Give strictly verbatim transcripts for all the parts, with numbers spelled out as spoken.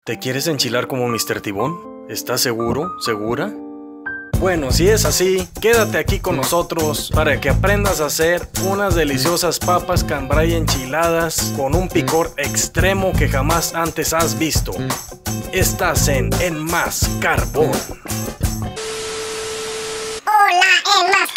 ¿Te quieres enchilar como mister Tibón? ¿Estás seguro? ¿Segura? Bueno, si es así, quédate aquí con nosotros para que aprendas a hacer unas deliciosas papas cambray enchiladas con un picor extremo que jamás antes has visto. Estás en En Más Carbón. ¡Hola, En Más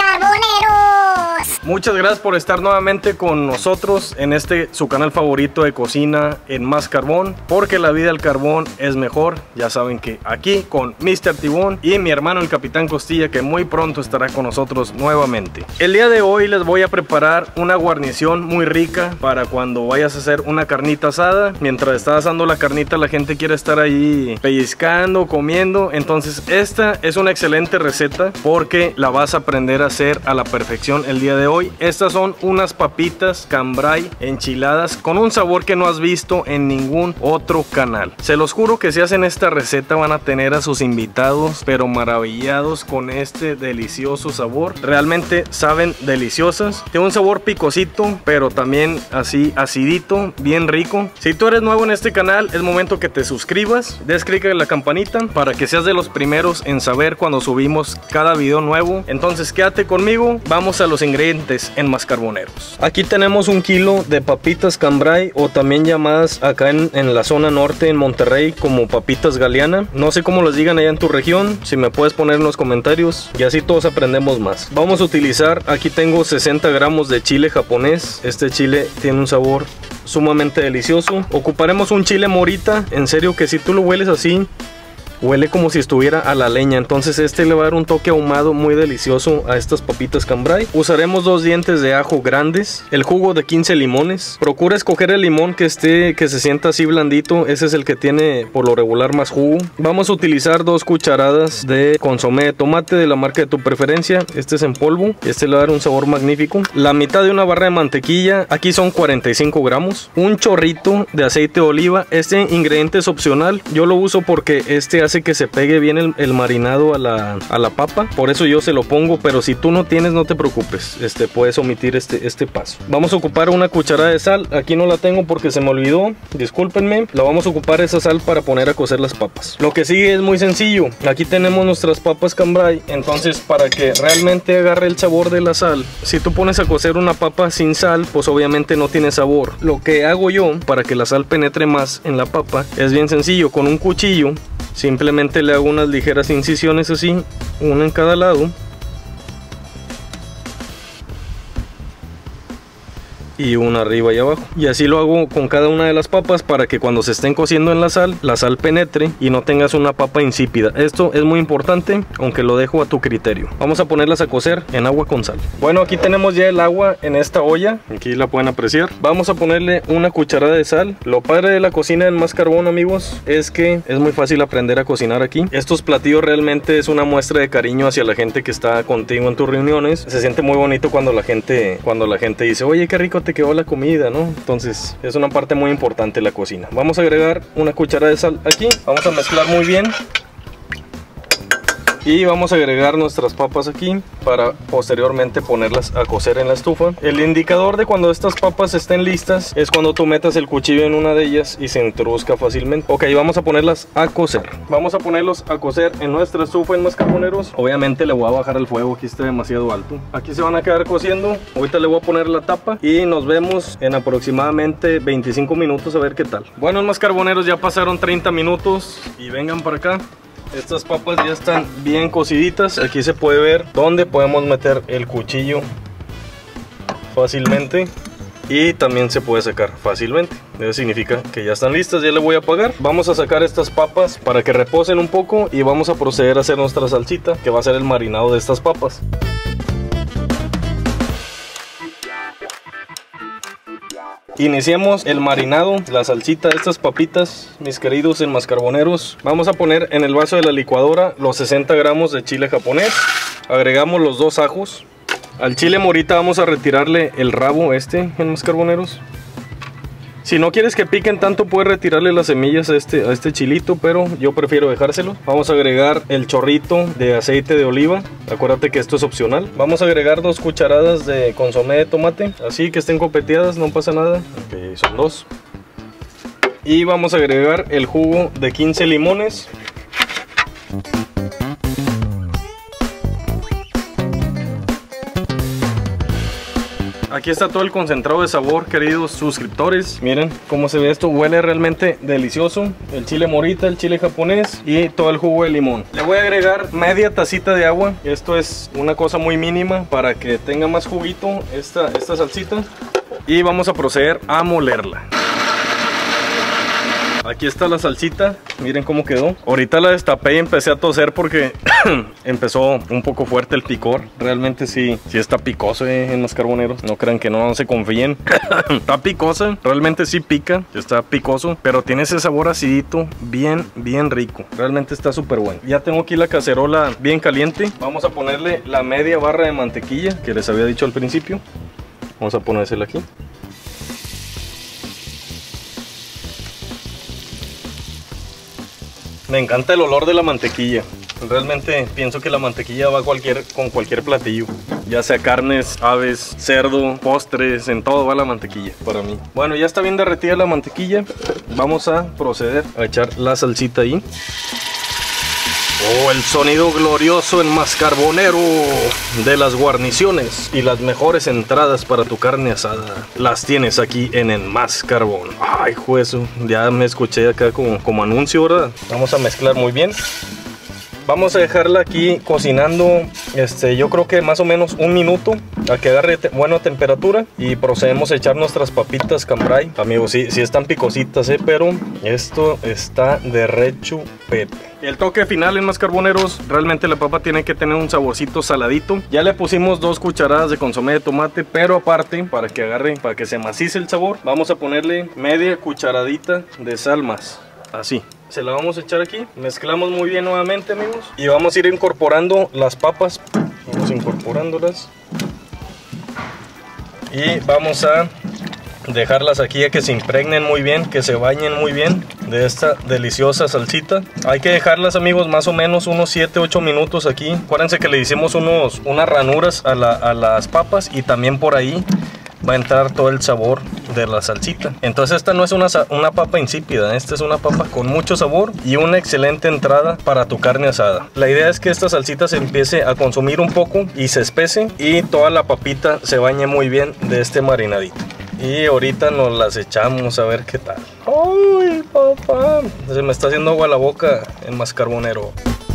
Carboneros! Muchas gracias por estar nuevamente con nosotros en este su canal favorito de cocina, En Más Carbón, porque la vida del carbón es mejor. Ya saben que aquí con mister Tibón y mi hermano el Capitán Costilla, que muy pronto estará con nosotros nuevamente. El día de hoy les voy a preparar una guarnición muy rica para cuando vayas a hacer una carnita asada. Mientras estás asando la carnita, la gente quiere estar ahí pellizcando, comiendo. Entonces esta es una excelente receta porque la vas a aprender a hacer a la perfección el día de hoy. Estas son unas papitas cambray enchiladas con un sabor que no has visto en ningún otro canal. Se los juro que si hacen esta receta van a tener a sus invitados pero maravillados con este delicioso sabor. Realmente saben deliciosas. Tiene un sabor picosito pero también así acidito, bien rico. Si tú eres nuevo en este canal, es momento que te suscribas, des clic en la campanita para que seas de los primeros en saber cuando subimos cada video nuevo. Entonces quédate conmigo, vamos a los ingredientes en Más Carboneros. Aquí tenemos un kilo de papitas cambray, o también llamadas acá en, en la zona norte en Monterrey como papitas galeana. No sé cómo las digan allá en tu región, si me puedes poner en los comentarios y así todos aprendemos más. Vamos a utilizar, aquí tengo sesenta gramos de chile japonés. Este chile tiene un sabor sumamente delicioso. Ocuparemos un chile morita, en serio que si tú lo hueles así, huele como si estuviera a la leña. Entonces este le va a dar un toque ahumado muy delicioso a estas papitas cambray. Usaremos dos dientes de ajo grandes, el jugo de quince limones. Procura escoger el limón que esté, que se sienta así blandito. Ese es el que tiene por lo regular más jugo. Vamos a utilizar dos cucharadas de consomé de tomate de la marca de tu preferencia. Este es en polvo, este le va a dar un sabor magnífico. La mitad de una barra de mantequilla, aquí son cuarenta y cinco gramos. Un chorrito de aceite de oliva. Este ingrediente es opcional, yo lo uso porque este hace que se pegue bien el, el marinado a la, a la papa, por eso yo se lo pongo, pero si tú no tienes, no te preocupes, este, puedes omitir este, este paso. Vamos a ocupar una cucharada de sal, aquí no la tengo porque se me olvidó, discúlpenme. La vamos a ocupar esa sal para poner a cocer las papas. Lo que sigue es muy sencillo, aquí tenemos nuestras papas cambray. Entonces para que realmente agarre el sabor de la sal, si tú pones a cocer una papa sin sal, pues obviamente no tiene sabor. Lo que hago yo para que la sal penetre más en la papa es bien sencillo, con un cuchillo simplemente le hago unas ligeras incisiones así, una en cada lado, y una arriba y abajo, y así lo hago con cada una de las papas para que cuando se estén cociendo en la sal, la sal penetre y no tengas una papa insípida. Esto es muy importante, aunque lo dejo a tu criterio. Vamos a ponerlas a cocer en agua con sal. Bueno, aquí tenemos ya el agua en esta olla, aquí la pueden apreciar. Vamos a ponerle una cucharada de sal. Lo padre de la cocina en Más Carbón, amigos, es que es muy fácil aprender a cocinar aquí. Estos platillos realmente es una muestra de cariño hacia la gente que está contigo en tus reuniones. Se siente muy bonito cuando la gente, cuando la gente dice, oye, qué rico te quedó la comida, ¿no? Entonces es una parte muy importante de la cocina. Vamos a agregar una cucharada de sal aquí, vamos a mezclar muy bien y vamos a agregar nuestras papas aquí para posteriormente ponerlas a cocer en la estufa. El indicador de cuando estas papas estén listas es cuando tú metas el cuchillo en una de ellas y se introduzca fácilmente. Ok, vamos a ponerlas a cocer. Vamos a ponerlos a cocer en nuestra estufa en Más Carboneros. Obviamente le voy a bajar el fuego, aquí está demasiado alto. Aquí se van a quedar cociendo. Ahorita le voy a poner la tapa y nos vemos en aproximadamente veinticinco minutos a ver qué tal. Bueno, en Más Carboneros ya pasaron treinta minutos y vengan para acá. Estas papas ya están bien cociditas. Aquí se puede ver dónde podemos meter el cuchillo fácilmente y también se puede sacar fácilmente. Eso significa que ya están listas. Ya le voy a apagar. Vamos a sacar estas papas para que reposen un poco y vamos a proceder a hacer nuestra salsita, que va a ser el marinado de estas papas. Iniciemos el marinado, la salsita de estas papitas, mis queridos En Más Carboneros. Vamos a poner en el vaso de la licuadora los sesenta gramos de chile japonés. Agregamos los dos ajos. Al chile morita vamos a retirarle el rabo este, En Más Carboneros. Si no quieres que piquen tanto, puedes retirarle las semillas a este, a este chilito, pero yo prefiero dejárselo. Vamos a agregar el chorrito de aceite de oliva. Acuérdate que esto es opcional. Vamos a agregar dos cucharadas de consomé de tomate, así que estén copeteadas, no pasa nada. Ok, son dos. Y vamos a agregar el jugo de quince limones. Aquí está todo el concentrado de sabor, queridos suscriptores. Miren cómo se ve esto, huele realmente delicioso. El chile morita, el chile japonés y todo el jugo de limón. Le voy a agregar media tacita de agua. Esto es una cosa muy mínima para que tenga más juguito esta, esta salsita. Y vamos a proceder a molerla. Aquí está la salsita, miren cómo quedó. Ahorita la destapé y empecé a toser porque empezó un poco fuerte el picor. Realmente sí, sí está picoso eh, en los carboneros. No crean que no, no se confíen. Está picosa, realmente sí pica, está picoso, pero tiene ese sabor acidito bien, bien rico. Realmente está súper bueno. Ya tengo aquí la cacerola bien caliente. Vamos a ponerle la media barra de mantequilla que les había dicho al principio. Vamos a ponérsela aquí. Me encanta el olor de la mantequilla. Realmente pienso que la mantequilla va cualquier, con cualquier platillo. Ya sea carnes, aves, cerdo, postres, en todo va la mantequilla para mí. Bueno, ya está bien derretida la mantequilla. Vamos a proceder a echar la salsita ahí. Oh, el sonido glorioso en Mascarbonero de las guarniciones y las mejores entradas para tu carne asada. Las tienes aquí en el Mascarbón. Ay, juezo, ya me escuché acá como, como anuncio, ¿verdad? Vamos a mezclar muy bien. Vamos a dejarla aquí cocinando, este, yo creo que más o menos un minuto a que agarre te buena temperatura y procedemos a echar nuestras papitas cambray. Amigos, sí, sí están picositas, eh, pero esto está de rechupete. El toque final en Mascarboneros, realmente la papa tiene que tener un saborcito saladito. Ya le pusimos dos cucharadas de consomé de tomate, pero aparte, para que agarre, para que se macice el sabor, vamos a ponerle media cucharadita de sal más, así. Se la vamos a echar aquí, mezclamos muy bien nuevamente, amigos, y vamos a ir incorporando las papas. Vamos incorporándolas y vamos a dejarlas aquí a que se impregnen muy bien, que se bañen muy bien de esta deliciosa salsita. Hay que dejarlas, amigos, más o menos unos siete ocho minutos aquí. Acuérdense que le hicimos unos, unas ranuras a, la, a las papas y también por ahí va a entrar todo el sabor de la salsita. Entonces esta no es una, una papa insípida, esta es una papa con mucho sabor y una excelente entrada para tu carne asada. La idea es que esta salsita se empiece a consumir un poco y se espese y toda la papita se bañe muy bien de este marinadito. Y ahorita nos las echamos a ver qué tal. ¡Ay, papá! Se me está haciendo agua la boca en Mascarbonero.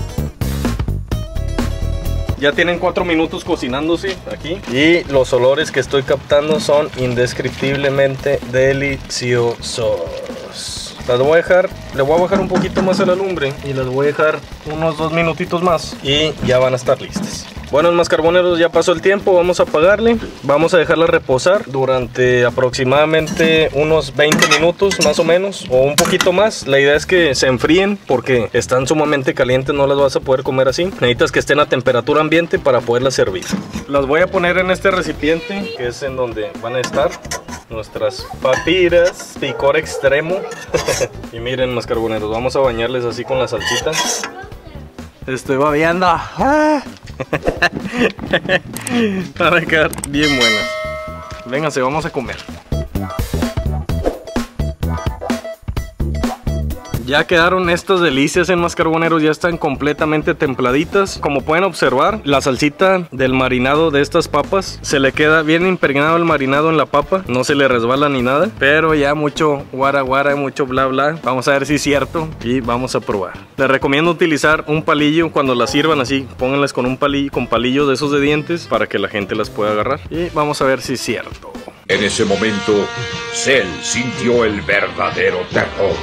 Ya tienen cuatro minutos cocinándose aquí y los olores que estoy captando son indescriptiblemente deliciosos. Las voy a dejar, le voy a bajar un poquito más a la lumbre y las voy a dejar unos dos minutitos más y ya van a estar listas. Bueno, Mascarboneros, ya pasó el tiempo, vamos a apagarle, vamos a dejarla reposar durante aproximadamente unos veinte minutos más o menos, o un poquito más. La idea es que se enfríen porque están sumamente calientes, no las vas a poder comer así. Necesitas que estén a temperatura ambiente para poderlas servir. Las voy a poner en este recipiente, que es en donde van a estar nuestras papiras, picor extremo. Y miren, Mascarboneros, vamos a bañarles así con la salsita. Estoy babeando. ¡Ah! Van a quedar bien buenas. Vénganse, vamos a comer. Ya quedaron estas delicias en Mascarboneros, ya están completamente templaditas. Como pueden observar, la salsita del marinado de estas papas se le queda bien impregnado el marinado en la papa, no se le resbala ni nada, pero ya mucho guara guara, mucho bla bla. Vamos a ver si es cierto y vamos a probar. Les recomiendo utilizar un palillo cuando las sirvan así, pónganlas con un palillo, con palillos de esos de dientes para que la gente las pueda agarrar y vamos a ver si es cierto. En ese momento, Cell sintió el verdadero terror.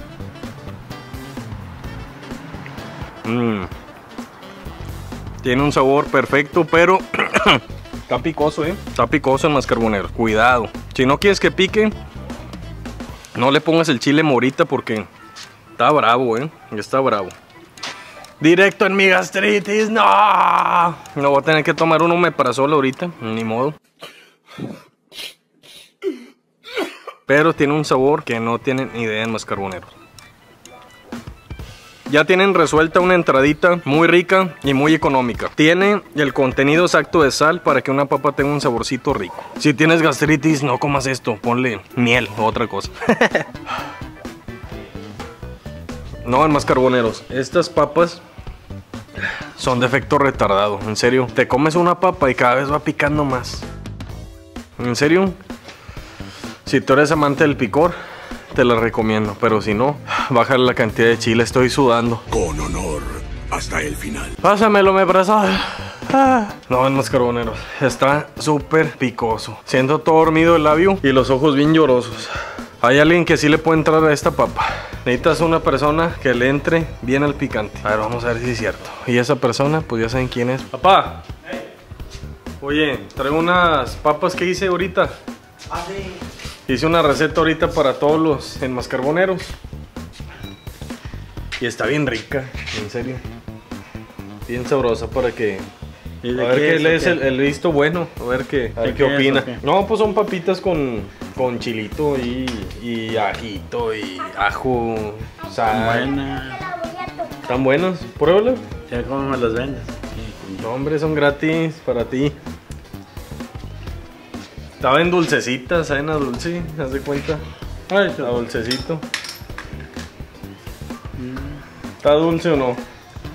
Mm. Tiene un sabor perfecto, pero está picoso, eh. Está picoso en Mascarboneros. Cuidado. Si no quieres que pique, no le pongas el chile morita porque está bravo, eh. Está bravo. Directo en mi gastritis. No. No voy a tener que tomar un omeprazol ahorita. Ni modo. Pero tiene un sabor que no tienen ni idea en Mascarboneros. Ya tienen resuelta una entradita muy rica y muy económica. Tiene el contenido exacto de sal para que una papa tenga un saborcito rico. Si tienes gastritis, no comas esto. Ponle miel o otra cosa. No, en Más Carboneros. Estas papas son de efecto retardado, en serio. Te comes una papa y cada vez va picando más. En serio. Si tú eres amante del picor, te la recomiendo. Pero si no, bájale la cantidad de chile, estoy sudando. Con honor, hasta el final. Pásamelo, me presa. Ah. No, en Más Carboneros. Está súper picoso. Siento todo dormido el labio y los ojos bien llorosos. Hay alguien que sí le puede entrar a esta papa. Necesitas una persona que le entre bien al picante. A ver, vamos a ver si es cierto. Y esa persona, pues ya saben quién es. Papá. Hey. Oye, traigo unas papas que hice ahorita. Ah, sí. Hice una receta ahorita para todos los en Más Carboneros. Y está bien rica, en serio. Bien sabrosa para que... A ver qué le es el, el visto bueno, a ver qué, a ver qué opina. Qué? No, pues son papitas con, con chilito y, y ajito y ajo, sal. Están buenas. ¿Están buenas? Pruébala. Ya cómo me las vendes. No, hombre, son gratis para ti. Estaban dulcecitas, ¿saben a dulce? ¿Haz de cuenta? Ay, a dulcecito. ¿Está dulce o no?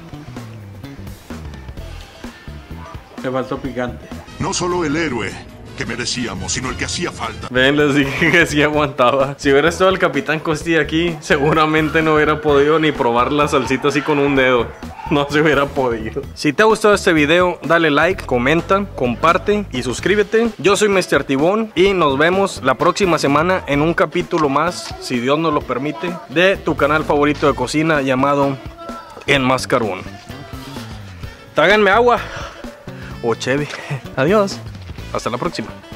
Me faltó picante. No solo el héroe que merecíamos, sino el que hacía falta. Ven, les dije que sí aguantaba. Si hubiera estado el Capitán Costilla aquí, seguramente no hubiera podido ni probar la salsita así con un dedo. No se hubiera podido. Si te ha gustado este video, dale like, comenta, comparte y suscríbete. Yo soy mister Tibón y nos vemos la próxima semana en un capítulo más, si Dios nos lo permite, de tu canal favorito de cocina llamado En Más Carbón. Tráiganme agua o cheve. Adiós. Hasta la próxima.